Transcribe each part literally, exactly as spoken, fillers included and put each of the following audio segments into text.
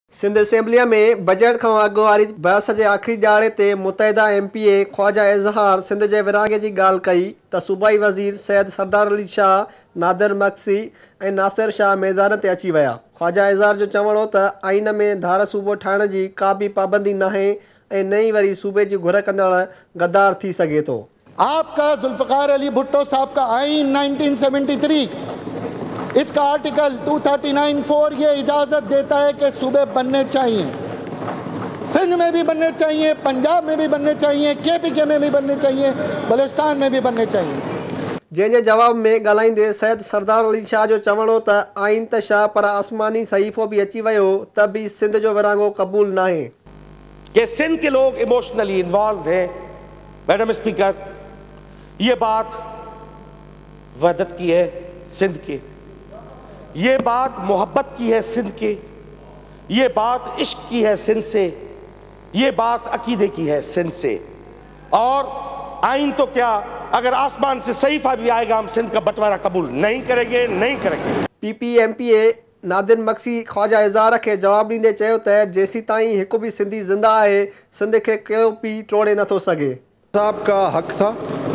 Sindh assembly में budget खां अॻु वारी बहस जे आख़िरी ॾियारे ते मुतहिदा M P A Khawaja Izhar Sindh जे विरहाङे जी ॻाल्हि कई त सूबाई वज़ीर सैयद सरदार अली शाह, नादिर मक्सी ऐं नासिर शाह मैदान ते अची विया। ख्वाजा इज़हार जो चवणु हो त आइन में धार सूबो ठाहिण जी का बि पाबंदी नाहे ऐं नई वरी सूबे जी घुर कंदड़ गद्दार थी सघे थो। आपका जुल्फ़िकार अली भुट्टो साहब का आइन नाइनटीन सेवेंटी थ्री, इसका आर्टिकल दो सौ उनतालीस फोर ये इजाज़त देता है कि सूबे बनने चाहिए, सिंध में भी बनने चाहिए, पंजाब में भी बनने चाहिए, के पी के में भी बनने चाहिए, बलूचिस्तान में भी बनने चाहिए। जंहिंजे जवाब में ॻाल्हाईंदे सैयद सरदार अली शाह जो चवणु हो त आइन त छा पर आसमानी सहीफ़ो भी अची वियो त बि सिंध जो विरहाङो क़बूल नाहे कि सिंध के लोग इमोशनली इन्वॉल्व हैं। मैडम स्पीकर, ये बात वहदत की है सिंध के, ये बात मोहब्बत की है सिंध के, ये बात इश्क की है सिंध से, ये बात अकीदे की है सिंध से। और आइन तो क्या, अगर आसमान से सहीफा भी आएगा हम सिंध का बंटवारा कबूल नहीं करेंगे, नहीं करेंगे। P P M P A Nadir Magsi Khawaja Izhar के जवाब ॾींदे चयो त जेसी ताईं हिकु बि सिंधी ज़िंदा आहे सिंध के को बि टोड़े नथो सघे। साहब का हक था,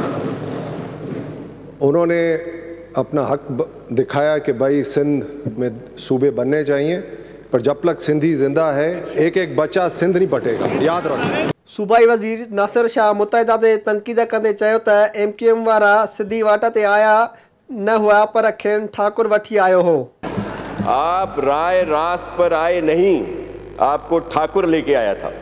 उन्होंने अपना हक दिखाया कि भाई सिंध में सूबे बनने चाहिए, पर जब तक सिंधी जिंदा है एक एक बच्चा सिंध नहीं बटेगा, याद रखो। सूबाई वज़ीर नासिर शाह मुतहिदा ते तनक़ीद कंदे चयो त एम क्यू एम वारा सिधी वाट ते आया न हुआ पर खेन ठाकुर वठी आयो हो। आप राय रास्त पर आए नहीं, आपको ठाकुर लेके आया था।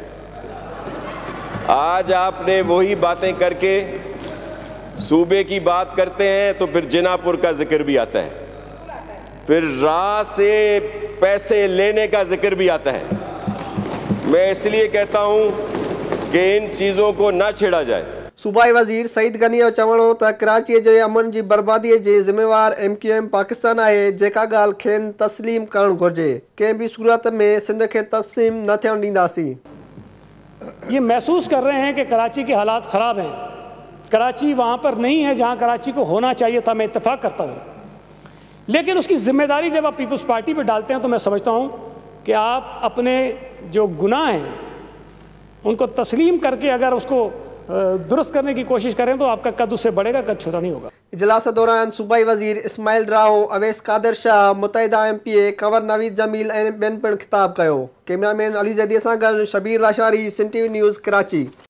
आज आपने वही बातें करके सूबे की बात करते हैं तो फिर जिनापुर का जिक्र भी आता है, फिर राह से पैसे लेने का जिक्र भी आता है। मैं इसलिए कहता हूं कि इन चीज़ों को ना छेड़ा जाए। सूबाई वज़ीर सईद गनी जो चवणु हो त कराची जे अमन जी बर्बादी जे ज़िम्मेवार एम क्यू एम पाकिस्तान आहे, जेका ॻाल्हि खेनि तस्लीम करणु घुरिजे। कंहिं बि सूरत में सिंध के तस्लीम न थियण ॾींदासीं। ये महसूस कर रहे हैं कि कराची के हालात ख़राब हैं, कराची वहाँ पर नहीं है जहाँ कराची को होना चाहिए था, मैं इत्तेफाक करता हूँ। लेकिन उसकी जिम्मेदारी जब आप पीपल्स पार्टी पे डालते हैं तो मैं समझता हूँ कि आप अपने जो गुनाह हैं उनको तस्लीम करके अगर उसको दुरुस्त करने की कोशिश करें तो आपका कद उससे बढ़ेगा, कद छोटा नहीं होगा। इजलास दौरान सूबाई वज़ीर इस्माइल राओ, अवैस कादिर शाह, मुतहिदा M P A Kanwar Naveed Jameel ऐं ॿियनि पिणु ख़िताब कयो। कैमरामैन अली ज़ैदी सां गॾु शबीर लाशारी, सिंध टीवी न्यूज़, कराची।